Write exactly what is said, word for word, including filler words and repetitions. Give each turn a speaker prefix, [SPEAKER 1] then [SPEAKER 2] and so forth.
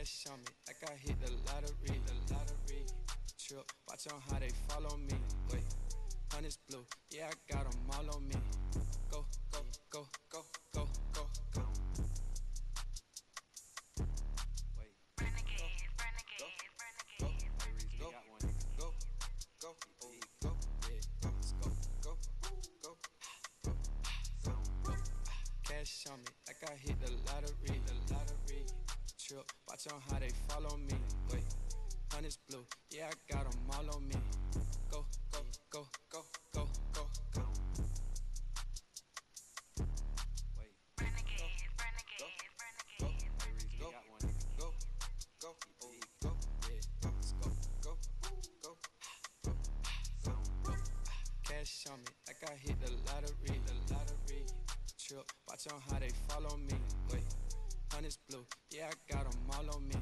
[SPEAKER 1] Cash on me, like I hit the lottery, the lottery. Trip, watch on how they follow me. Wait, honey's blue, yeah, I got them all on me. Go, go, go, go, go, go, go. Wait.
[SPEAKER 2] Renegade, renegade, renegade,
[SPEAKER 1] Go, go, go, go, oh, go, yeah, let's go, go, go, go, go. Cash on me, like I hit the lottery, the lottery. Trip, watch on how they follow me. Wait, honey's blue, yeah, I got them all on me. Go, go, go, go, go, go, go. Wait.
[SPEAKER 2] renegade, renegade,
[SPEAKER 1] Go,
[SPEAKER 2] renegade.
[SPEAKER 1] go, go, go, oh, go, yeah, let's go, go, go, go, go, go. Cash on me, like I hit the lottery, the lottery. Trip, watch on how they follow me. Wait, honey's blue, yeah, I got them all on me.